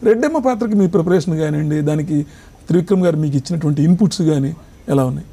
రెడ్డమ్మ పాత్రకి మీ ప్రిపరేషన్ కానివ్వండి, దానికి త్రివిక్రమ్ గారు మీకు ఇచ్చినటువంటి ఇన్పుట్స్ కానీ ఎలా ఉన్నాయి?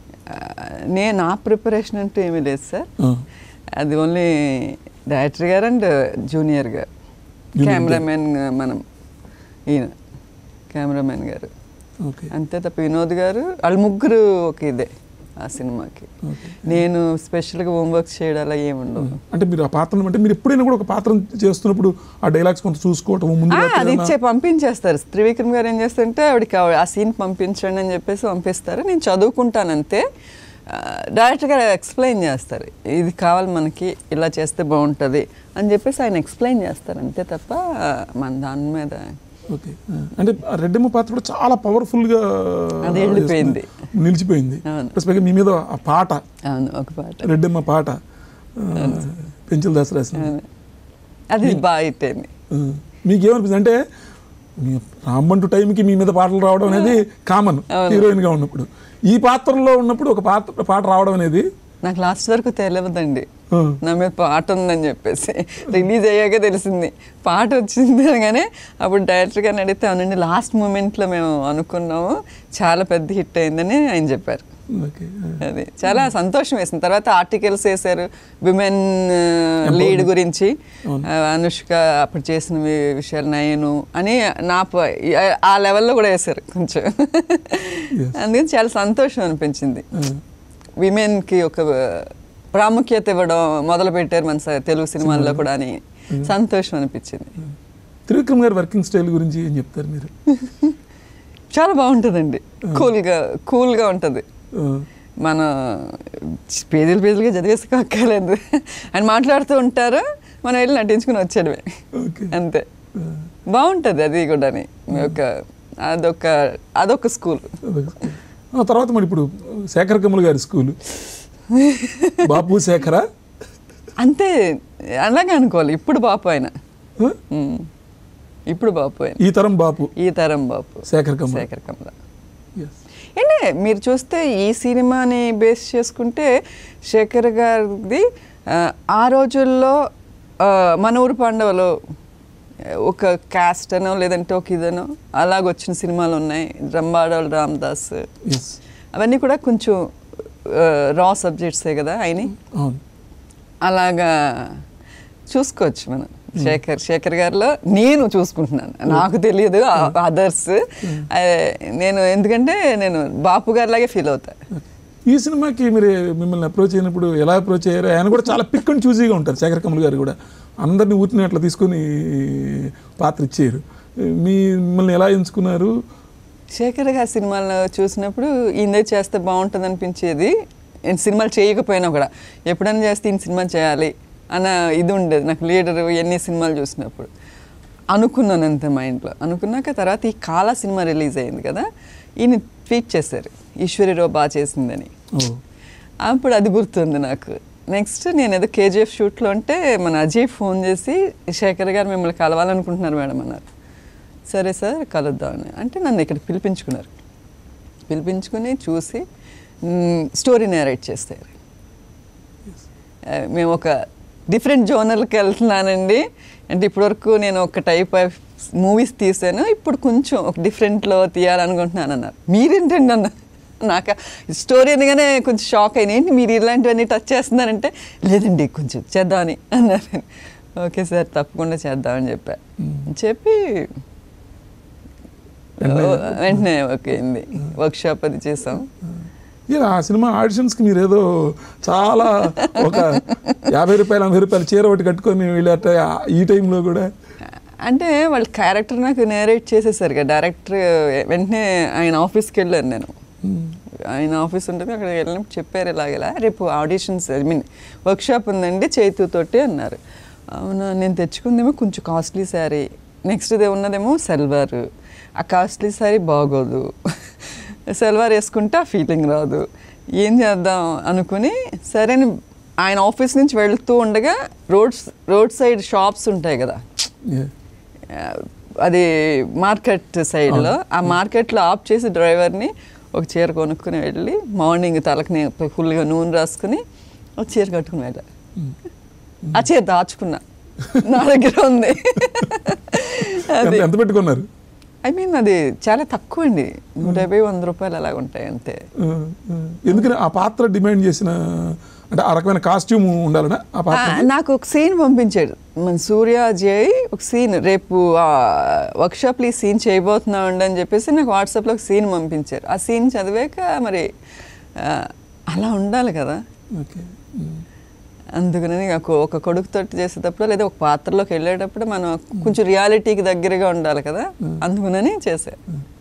నా ప్రిపరేషన్ అంటూ ఏమీ లేదు సార్. అది ఓన్లీ డైరెక్టర్ గారు అండ్ జూనియర్ గారు, కెమెరామెన్ మనం ఈయన కెమెరామెన్ గారు, అంతే తప్ప వినోద్ గారు వాళ్ళు ముగ్గురు ఒక ఇదే ఆ సినిమాకి. నేను స్పెషల్గా హోంవర్క్ చేయడం అలా ఏముండవు. అంటే మీరు ఆ పాత్ర అంటే మీరు ఎప్పుడైనా కూడా ఒక పాత్ర చేస్తున్నప్పుడు ఆ డైలాగ్స్ కొంత చూసుకోవటం ముందు అది ఇచ్చే పంపించేస్తారు. త్రివిక్రమ్ గారు ఏం చేస్తారంటే ఆవిడకి ఆ సీన్ పంపించండి అని చెప్పేసి పంపిస్తారు. నేను చదువుకుంటాను అంతే. డైరెక్టర్ గారు ఎక్స్ప్లెయిన్ చేస్తారు, ఇది కావాలి మనకి, ఇలా చేస్తే బాగుంటుంది అని చెప్పేసి ఆయన ఎక్స్ప్లెయిన్ చేస్తారు అంతే తప్ప మన దాని మీద. ఓకే. అంటే రెడ్డమ్మ పాత్ర కూడా చాలా పవర్ఫుల్గా వెళ్ళిపోయింది, నిలిచిపోయింది. మీ మీద ఆ పాట, ఒక పాట రెడ్డమ్మ పాట పెంచుల దాస్ రాసిన, అది బాగా హిట్ అయింది. మీకేమనిపిస్తుంది అంటే రామ్మంటూ టైంకి మీ మీద పాటలు రావడం అనేది కామన్ హీరోయిన్గా ఉన్నప్పుడు, ఈ పాత్రలో ఉన్నప్పుడు ఒక పాట రావడం అనేది నాకు లాస్ట్ వరకు తెలియదండి నా మీద పాట ఉందని చెప్పేసి. రిలీజ్ అయ్యాక తెలిసింది పాట వచ్చింది అనగానే. అప్పుడు డైరెక్టర్ గారిని అడిగితే అవునండి లాస్ట్ మూమెంట్లో మేము అనుకున్నాము, చాలా పెద్ద హిట్ అయిందని ఆయన చెప్పారు. అది చాలా సంతోషం వేసింది. తర్వాత ఆర్టికల్స్ వేశారు విమెన్ లీడ్ గురించి, అనుష్క అప్పుడు చేసిన విషయాలు నేను అని ఆ లెవెల్లో కూడా వేశారు కొంచెం. అందుకని చాలా సంతోషం అనిపించింది. విమెన్కి ఒక ప్రాముఖ్యత ఇవ్వడం మొదలు పెట్టారు మన తెలుగు సినిమాల్లో కూడా అని సంతోషం అనిపించింది. త్రివిక్రమ్ గారి వర్కింగ్ స్టైల్ గురించి ఏం చెప్తారు మీరు? చాలా బాగుంటుందండి, కూల్గా ఉంటుంది. మన పేజీలుగా చదివేసుకోక్కర్లేదు, ఆయన మాట్లాడుతూ ఉంటారు, మనం వెళ్ళి నటించుకుని వచ్చేయడమే అంతే. బాగుంటుంది అది కూడా. అదొక స్కూల్. తర్వాత మరి ఇప్పుడు శేఖర్ కమల్ గారి స్కూల్, బాపు శేఖర అంతే అలాగే అనుకోవాలి. ఇప్పుడు బాపు ఆయన, ఇప్పుడు బాపు ఆయన, ఈ తరం బాపు శేఖర్ కమల. అంటే మీరు చూస్తే ఈ సినిమాని బేస్ చేసుకుంటే శేఖర్ గారిది ఆ రోజుల్లో మన ఊరు పాండవలో ఒక క్యాస్ట్ అనో లేదంటే ఒక ఇదనో అలాగొచ్చిన సినిమాలు ఉన్నాయి. రంబాడోల్ రామదాస్ అవన్నీ కూడా కొంచెం రా సబ్జెక్ట్సే కదా ఆయన. అలాగా చూసుకోవచ్చు మనం. శేఖర్ గారిలో నేను చూసుకుంటున్నాను, నాకు తెలియదు అదర్స్. నేను ఎందుకంటే నేను బాపు గారిలాగే ఫీల్ అవుతాను. ఈ సినిమాకి మీరు మిమ్మల్ని అప్రోచ్ అయినప్పుడు ఎలా అప్రోచ్ అయ్యారు? ఆయన కూడా చాలా పిక్ అండ్ చూజీగా ఉంటారు. శేఖర్ కమల్ గారు కూడా అందరినీ ఊరిని అట్లా తీసుకొని పాత్ర ఇచ్చారు. మిమ్మల్ని ఎలా ఎంచుకున్నారు? శేఖర్ గారి సినిమాల్లో చూసినప్పుడు ఈయన చేస్తే బాగుంటుంది అనిపించేది. సినిమాలు చేయకపోయినా కూడా ఎప్పుడైనా చేస్తే ఈయన సినిమా చేయాలి అన్న ఇది ఉండేది నాకు. లీడరు ఎన్ని సినిమాలు చూసినప్పుడు అనుకున్నాను అంతే మైండ్లో. అనుకున్నాక తర్వాత ఈ కాలా సినిమా రిలీజ్ అయింది కదా, ఈయన ట్వీట్ చేశారు ఈశ్వరిరావు బాగా చేసిందని. అప్పుడు అది గుర్తుంది నాకు. నెక్స్ట్ నేను ఏదో కేజీఎఫ్ షూట్లో ఉంటే మన అజయ్ ఫోన్ చేసి శేఖర్ గారు మిమ్మల్ని కలవాలనుకుంటున్నారు మేడం అన్నారు. సరే సార్ కలుద్దామని అంటే నన్ను ఇక్కడ పిలిపించుకుని చూసి స్టోరీ నేరేట్ చేస్తారు. మేము ఒక డిఫరెంట్ జోనర్కి వెళ్తున్నానండి అంటే ఇప్పటివరకు నేను ఒక టైప్ ఆఫ్ మూవీస్ తీసాను, ఇప్పుడు కొంచెం ఒక డిఫరెంట్లో తీయాలనుకుంటున్నాను అన్నారు. మీరేంటండి అన్న, నాకు స్టోరీ అనగానే కొంచెం షాక్ అయినా, ఏంటి మీరు ఇలాంటివన్నీ టచ్ చేస్తున్నారంటే లేదండి కొంచెం చేద్దామని అన్నారు. ఓకే సార్ తప్పకుండా చేద్దామని చెప్పి వెంటనే ఓకే అయింది. వర్క్షాప్ అది చేసాం. ఆ సినిమా ఆడిషన్స్కి మీరు ఏదో చాలా ఒక 50 రూపాయలు 80 రూపాయలు చీర ఒకటి కట్టుకొని వెళ్ళాట ఈ టైంలో కూడా. అంటే వాళ్ళ క్యారెక్టర్ నాకు నేరేట్ చేసేసారు కదా డైరెక్టర్. వెంటనే ఆయన ఆఫీస్కి వెళ్ళాను నేను. ఆయన ఆఫీస్ ఉంటుంది, అక్కడికి వెళ్ళినప్పుడు చెప్పారు ఇలాగలా రేపు ఆడిషన్స్ వర్క్షాప్ ఉందండి చైతుతోటి అన్నారు. అవునా, నేను తెచ్చుకుందేమో కొంచెం కాస్ట్లీ శారీ, నెక్స్ట్ డే ఉన్నదేమో సల్వార్. ఆ కాస్ట్లీ శారీ బాగోదు, సల్వార్ వేసుకుంటే ఆ ఫీలింగ్ రాదు, ఏం చేద్దాం అనుకుని సరే ఆయన ఆఫీస్ నుంచి వెళ్తూ ఉండగా రోడ్ సైడ్ షాప్స్ ఉంటాయి కదా, అది మార్కెట్ సైడ్లో, ఆ మార్కెట్లో ఆఫ్ చేసి డ్రైవర్ని ఒక చీర కొనుక్కుని వెళ్ళి మార్నింగ్ తలకి ఫుల్గా నూనె రాసుకుని ఒక చీర కట్టుకుని వెళ్ళాలి. ఆ చీర దాచుకున్నా నా దగ్గర ఉంది. ఎంత పెట్టుకున్నారు? ఐ మీన్ అది చాలా తక్కువ అండి, 150-100 రూపాయలు అలాగ ఉంటాయి అంతే. ఎందుకని ఆ పాత్ర డిమాండ్ చేసిన, అంటే ఆ రకమైన కాస్ట్యూమ్ ఉండాలనా ఆ పాత్ర? నాకు ఒక సీన్ పంపించాడు మన సూర్య జై, ఒక సీన్ రేపు వర్క్షాప్లో ఈ సీన్ చేయబోతున్నామండి అని చెప్పేసి నాకు వాట్సాప్లో ఒక సీన్ పంపించారు. ఆ సీన్ చదివాక మరి అలా ఉండాలి కదా, అందుకని నాకు ఒక కొడుకుతో చేసేటప్పుడు లేదా ఒక పాత్రలోకి వెళ్ళేటప్పుడు మనం కొంచెం రియాలిటీకి దగ్గరగా ఉండాలి కదా, అందుకని చేశాను.